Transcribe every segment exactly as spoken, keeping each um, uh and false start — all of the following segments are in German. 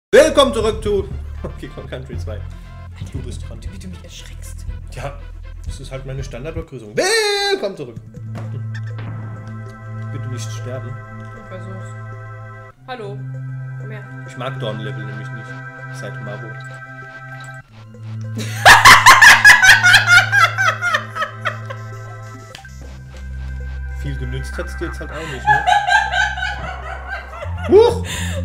Willkommen zurück zu Donkey Kong Country zwei. Alter, du bist dran. Wie du mich erschreckst. Ja, das ist halt meine Standardbegrüßung. Willkommen zurück. Bitte nicht sterben. Ich versuch's. Hallo. Komm her. Ich mag Dawn-Level nämlich nicht. Seit Mabo. Viel genützt hat's dir jetzt halt auch nicht, ne? Huch!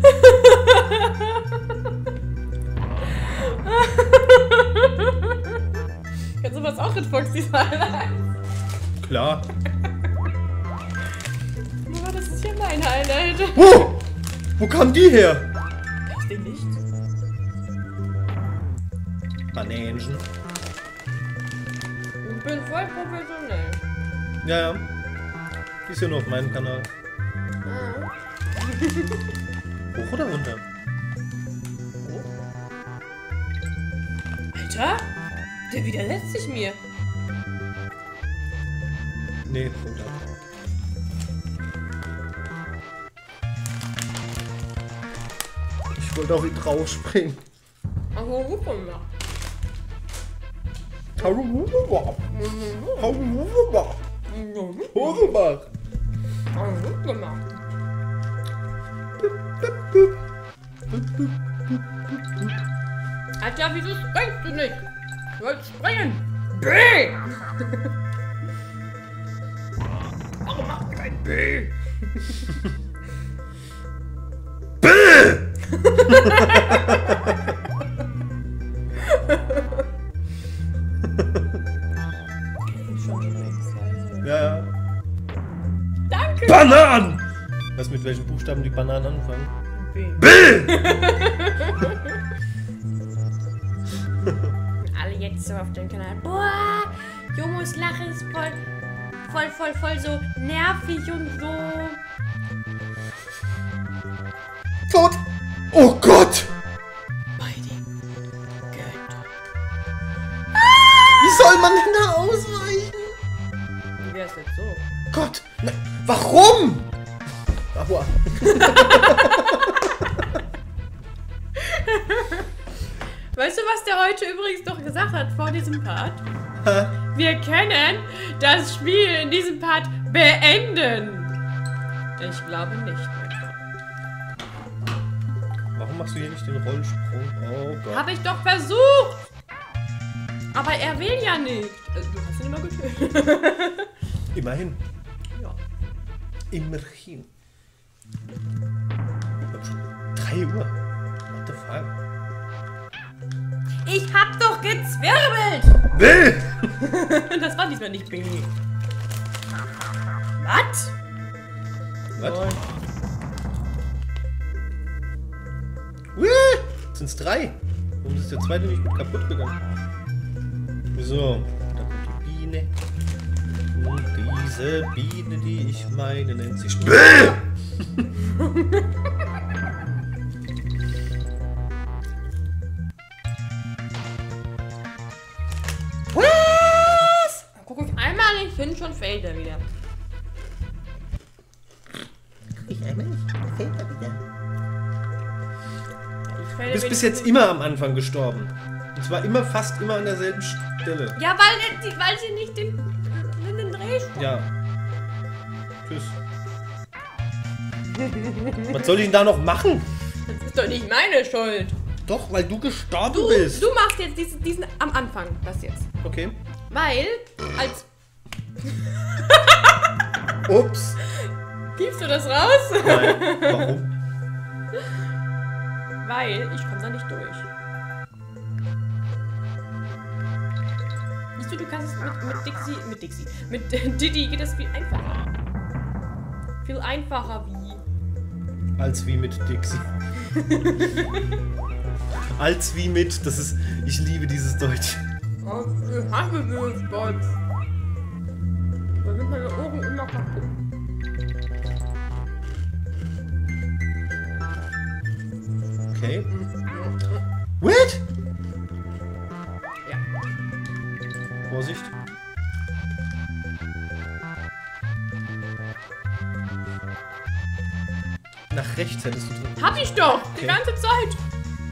Kannst du was auch in Foxy sein? Klar. Oh, das ist ja meine Einheit. Wo? Wo kam die her? Ich den nicht. Bananchen. Ich bin voll professionell. Ja, ja. Die ist ja nur auf meinem Kanal. Ah. Hoch oder runter? Oh. Alter, der widersetzt sich mir. Nee, runter. Ich wollte auf ihn drauf springen. Ach, wo ruft man da? Hauruba. Hauruba. Hauruba. Alter, wieso springst du nicht? Du sollst springen! B! Warum macht ihr kein B? B! Ja, ja. Danke! Bananen! Weißt du, mit welchen Buchstaben die Bananen anfangen? B. B! Alle jetzt so auf dem Kanal. Boah, Jomos Lache ist voll, voll, voll, voll so nervig und so. Tot! Oh Gott! Beide Götter. Wie soll man denn da ausweichen? Wie wär's jetzt so? Gott! Na, warum? Aua. Weißt du, was der heute übrigens doch gesagt hat vor diesem Part? Hä? Wir können das Spiel in diesem Part beenden. Ich glaube nicht, mein Freund. Warum machst du hier nicht den Rollsprung? Oh Gott. Habe ich doch versucht. Aber er will ja nicht. Also, du hast ihn immer getötet. Immerhin. Ja. Immerhin. drei Uhr. What the fuck? Ich hab doch gezwirbelt! B! Das war diesmal nicht B. Was? Was? Wee! Sind's drei? Warum ist der zweite nicht mit kaputt gegangen? So, da kommt die Biene. Und diese Biene, die ich meine, nennt sich B! Was? Guck ich einmal nicht hin, schon fällt er wieder. Ich einmal nicht, fällt er wieder. Ich Du bist bis jetzt immer am Anfang gestorben. Und zwar immer, fast immer an derselben Stelle. Ja, weil, die, weil sie nicht den, in den Dreh spielen. Ja. Tschüss. Was soll ich denn da noch machen? Das ist doch nicht meine Schuld. Doch, weil du gestorben Du, bist. du machst jetzt diesen, diesen am Anfang, das jetzt. Okay. Weil, als... Ups. Gibst du das raus? Nein. Warum? Weil ich komme da nicht durch. Siehst du, du kannst es mit, mit Dixie, mit Dixie, mit Diddy geht das viel einfacher. Viel einfacher wie... Als wie mit Dixie. Als wie mit, das ist, ich liebe dieses Deutsch. Oh, ich hasse dieses Deutsch. Da sind meine Ohren immer kaputt. Okay. What? Ja. Vorsicht. Nach rechts hättest du drücken. Hab ich doch! Die Okay. ganze Zeit!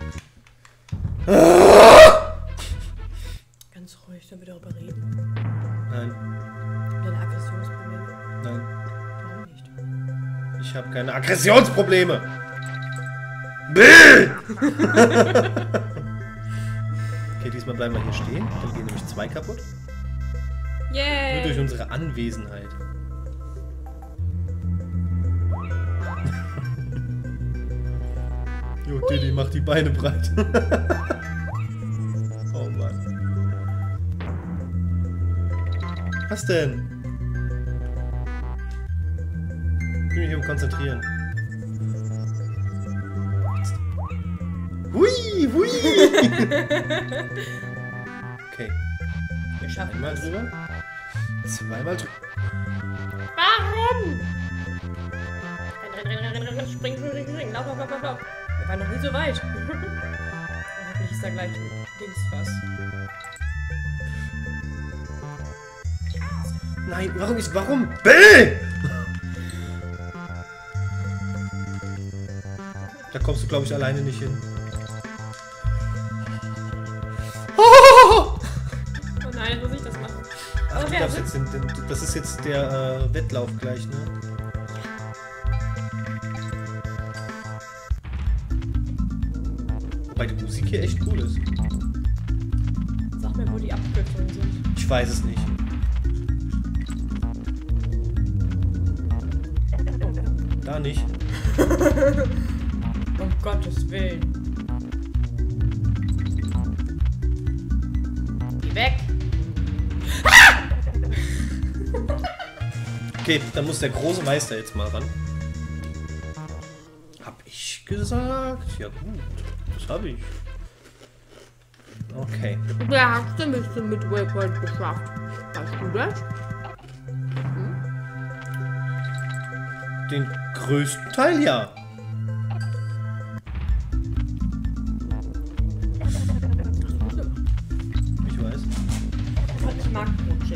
Ganz ruhig, sollen wir darüber reden? Nein. Deine Aggressionsprobleme? Nein. Warum nicht? Ich habe keine Aggressionsprobleme. Bäh! Okay, diesmal bleiben wir hier stehen. Dann gehen nämlich zwei kaputt. Yay! Nur durch unsere Anwesenheit. Jo, Diddy, mach die Beine breit. Oh Mann. Was denn? Ich will mich eben konzentrieren. Hui, hui! Okay. Wir schaffen Einmal das. drüber. Zweimal drüber. Warum? Renn, renn, renn, renn, renn, renn, spring, spring, spring, lauf, lauf, lauf, lauf, lauf. Wir waren noch nie so weit. Hoffentlich ist da gleich Dings was. Nein, warum ist, warum? Bäh! Da kommst du, glaube ich, alleine nicht hin. Oh nein, muss ich das machen? Ach, Oh, du wer darfst sitzt? jetzt den, den, das ist jetzt der äh, Wettlauf gleich, ne? Wobei die Musik hier echt cool ist. Sag mir, wo die Abkürzungen sind. Ich weiß es nicht. Da nicht. Um Gottes Willen. Geh weg. Okay, dann muss der große Meister jetzt mal ran. Hab ich gesagt? Ja gut, das habe ich. Okay. Der hast du ein bisschen mit Waypoint geschafft. Weißt du das? Den größten Teil ja. Ich weiß. Ich mag Brotchips.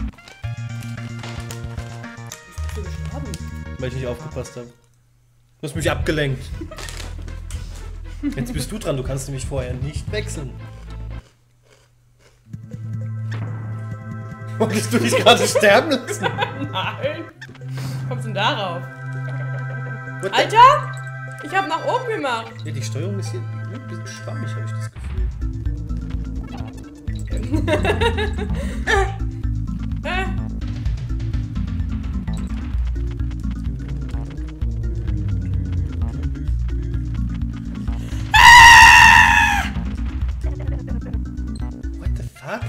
Bist du gestorben? Weil ich nicht aufgepasst habe. Du hast mich abgelenkt. Jetzt bist du dran, du kannst nämlich vorher nicht wechseln. Wolltest du dich gerade sterben lassen? Nein. Wie kommst du denn darauf? What the- Alter! Ich hab nach oben gemacht. Ja, die Steuerung ist hier ein bisschen schwammig, habe ich das Gefühl. Äh. What the fuck?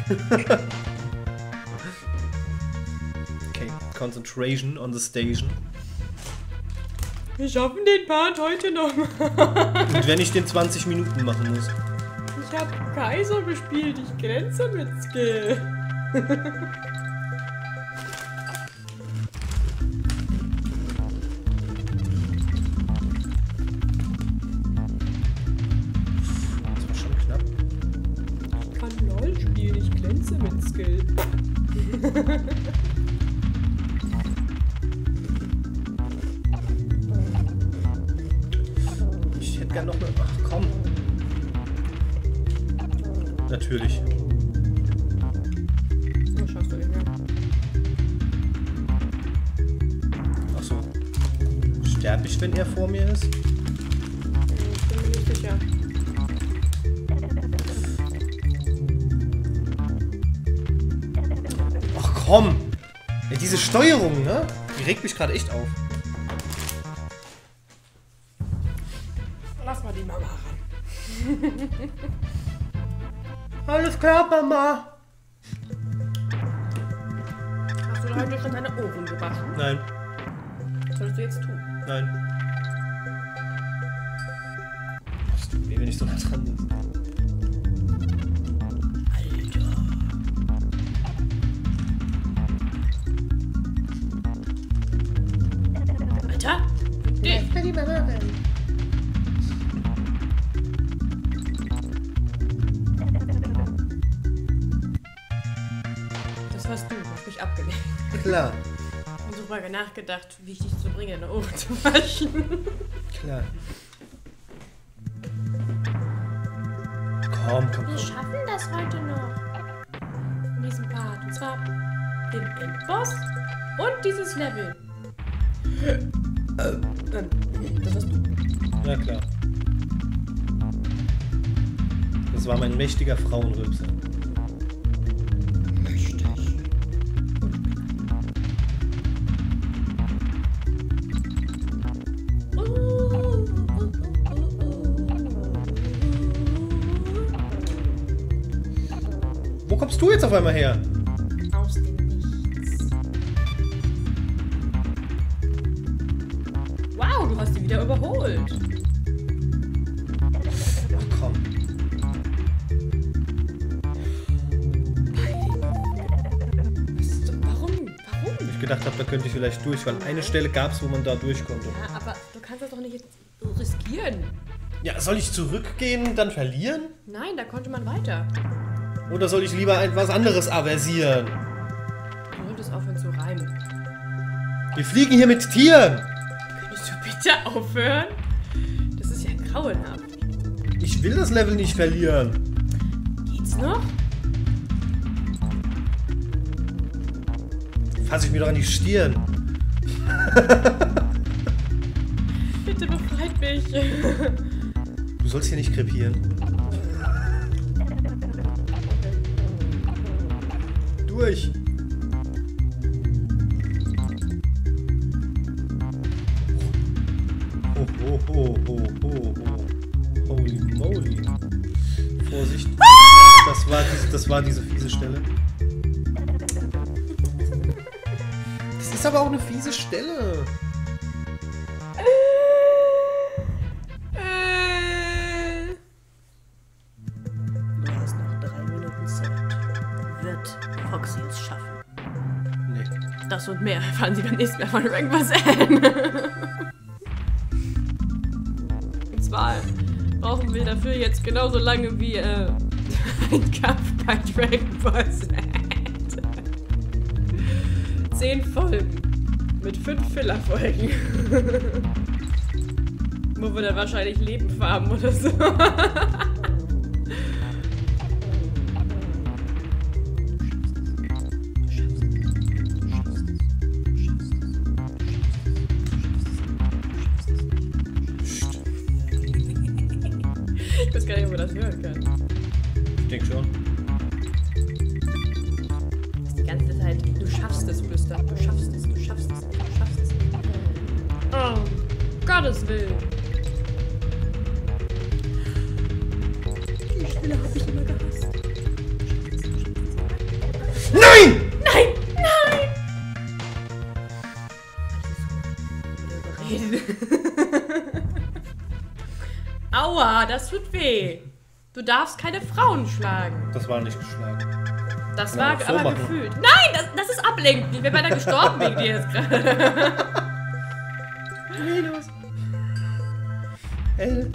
Okay, concentration on the station. Wir schaffen den Part heute noch mal. Und wenn ich den zwanzig Minuten machen muss. Ich hab Kaiser gespielt. Ich glänze mit Skill. Das war schon knapp. Ich kann LOL spielen. Ich glänze mit Skill. Ich hätte gern noch eine. Ach komm. Natürlich. So schaffst du ihn, ja. Ach so. Sterbe ich, wenn er vor mir ist? Ich bin mir nicht sicher. Ach komm! Ja, diese Steuerung, ne? Die regt mich gerade echt auf. Lass mal die Mama ran. Alles klar, Mama! Hast du heute schon deine Ohren gewaschen? Nein, Was sollst du jetzt tun? nein. Das tut weh, wenn ich so nah dran bin. Alter! Nee. die Mama rein. Das warst du, hast mich abgelenkt. Klar, Ich habe darüber nachgedacht, wie ich dich zu bringen, deine Ohren zu waschen. klar. Komm, komm, Wir komm. schaffen das heute noch. In diesem Part. Und zwar den Endboss und dieses Level. Ähm, das warst du. Ja, klar. Das war mein mächtiger Frauenrülpser. Mächtig. Wo kommst du jetzt auf einmal her? Aus dem Nichts. Wow, du hast ihn wieder überholt. Ach komm. Was, warum? Warum? Ich gedacht habe, da könnte ich vielleicht durch, weil eine Stelle gab es, wo man da durch konnte. Ja, aber du kannst das doch nicht jetzt riskieren. Ja, soll ich zurückgehen, dann verlieren? Nein, da konnte man weiter. Oder soll ich lieber etwas anderes aversieren? Du solltest aufhören zu reimen. Wir fliegen hier mit Tieren! Könntest du bitte aufhören? Das ist ja grauenhaft. Ich will das Level nicht verlieren. Geht's noch? Fass ich mir doch an die Stirn. Bitte befreit mich. Du sollst hier nicht krepieren. Durch. Ho, ho, ho, ho, ho, ho. Holy moly. Vorsicht. Das war, diese, das war diese fiese Stelle. Das ist aber auch eine fiese Stelle. Du hast noch drei Minuten Zeit. Wird Foxy es schaffen? Nee. Das und mehr erfahren Sie beim nächsten Mal von Rankbus N. Und zwar brauchen wir dafür jetzt genauso lange wie äh, ein Kampf bei Dragon Ball Z. Zehn Folgen mit fünf Filler-Folgen. Wo wir dann wahrscheinlich Leben farben oder so. Ich weiß gar nicht, ob man das hören kann. Ich denke schon. Das ist die ganze Zeit, du schaffst es, Flüster. Du schaffst es, du schaffst es, du schaffst es. Oh, Gottes Willen. Die Stelle habe ich immer gehasst. Nein! Nein! Nein! Reden. Aua, das tut weh. Du darfst keine Frauen schlagen. Das war nicht geschlagen. Das Kann war man auch so aber machen. gefühlt. Nein, das, das ist ablenkend. Ich wäre beinahe gestorben wegen dir jetzt gerade. Minus. L.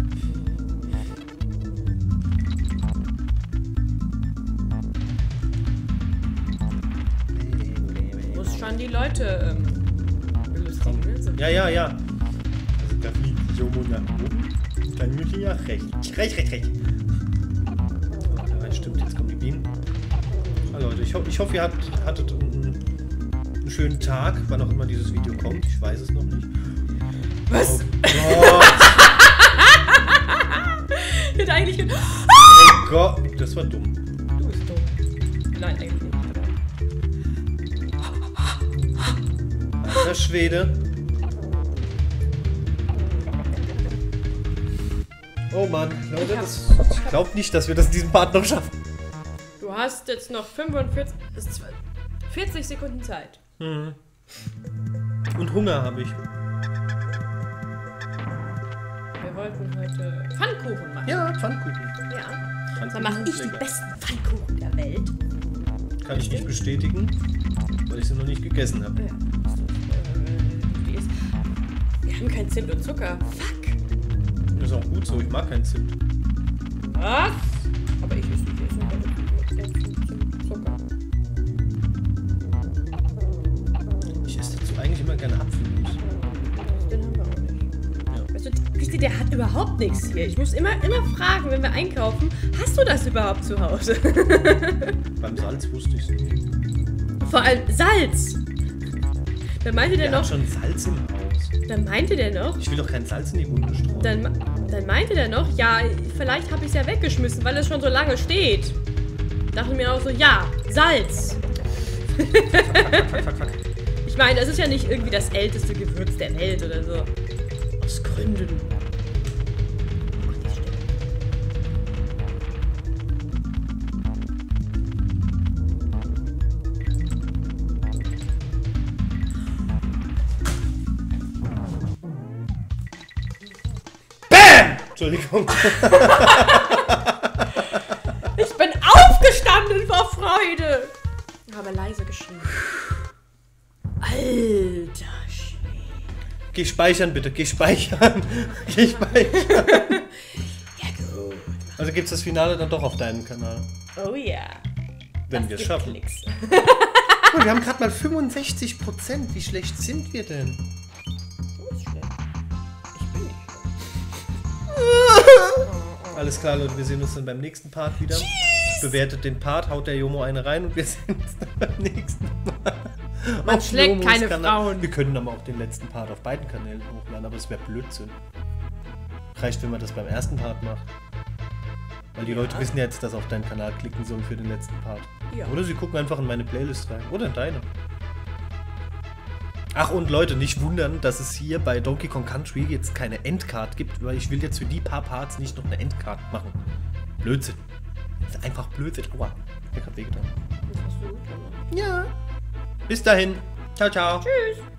Du musst schon die Leute ähm, belustigen. Ne? So. Ja, ja, ja. Also da fliegt Jomo nach oben. Dann müssen wir nach rechts. Rechts, rechts, rechts. Oh, ja, stimmt, jetzt kommen die Bienen. Ah, Leute, ich, ho ich hoffe, ihr habt, hattet einen, einen schönen Tag, wann auch immer dieses Video kommt. Ich weiß es noch nicht. Was? Oh Gott. Ich hätte eigentlich gedacht, Oh Gott. Das war dumm. du bist dumm. Nein, eigentlich nicht. Alter Schwede. Oh Mann, Leute, Ich hab- das, ich glaube nicht, dass wir das in diesem Part noch schaffen. Du hast jetzt noch fünfundvierzig bis vierzig Sekunden Zeit. Mhm. Und Hunger habe ich. Wir wollten heute Pfannkuchen machen. Ja, Pfannkuchen. Ja. Pfannkuchen Dann mache ich sind die lecker. besten Pfannkuchen der Welt. Kann ich nicht bestätigen, weil ich sie noch nicht gegessen habe. Ja. Äh, die ist. Wir haben kein Zimt und Zucker. Fuck. Ist auch gut so, ich mag kein Zimt. Was? Aber ich esse die Essen mit Zucker. Ich esse dazu eigentlich immer gerne Apfelmus. Den haben wir auch nicht. Ja. Weißt du, wisst ihr, der hat überhaupt nichts hier. Ich muss immer, immer fragen, wenn wir einkaufen, hast du das überhaupt zu Hause? Beim Salz wusste ich es nicht. Vor allem Salz. Dann meinte der, der noch... Hat schon Salz im Haus. Dann meinte der noch... Ich will doch kein Salz in die Wunde streuen. Dann, dann meinte der noch, ja, vielleicht habe ich es ja weggeschmissen, weil es schon so lange steht. Dachte mir auch so, ja, Salz. Fuck, fuck, fuck, fuck, fuck. Ich meine, das ist ja nicht irgendwie das älteste Gewürz der Welt oder so. Aus Gründen. Ach, die Stimme. BAM! Entschuldigung. Ich bin aufgestanden vor Freude. Aber leise geschrien. Alter Schwede. Geh speichern, bitte. Geh speichern. Geh speichern. Ja gut. Also gibt's das Finale dann doch auf deinem Kanal. Oh ja. Wenn wir es schaffen. Klicks. Oh, wir haben gerade mal fünfundsechzig Prozent. Wie schlecht sind wir denn? So ist schlecht. Ich bin nicht schlecht. Alles klar, Leute. Wir sehen uns dann beim nächsten Part wieder. Tschüss. Bewertet den Part, haut der Jomo eine rein und wir sehen uns dann beim nächsten Mal. Man schlägt Jomos keine Kanal. Frauen. Wir können aber auch den letzten Part auf beiden Kanälen hochladen, aber es wäre Blödsinn. Reicht, wenn man das beim ersten Part macht. Weil die Ja. Leute wissen ja jetzt, dass sie auf deinen Kanal klicken sollen für den letzten Part. Ja. Oder sie gucken einfach in meine Playlist rein. Oder in deine. Ach, und Leute, nicht wundern, dass es hier bei Donkey Kong Country jetzt keine Endcard gibt, weil ich will jetzt für die paar Parts nicht noch eine Endcard machen. Blödsinn. Das ist einfach Blödsinn. Aua. Ich hab wehgetan. Das hast du gut gemacht. Ja. Bis dahin. Ciao, ciao. Tschüss.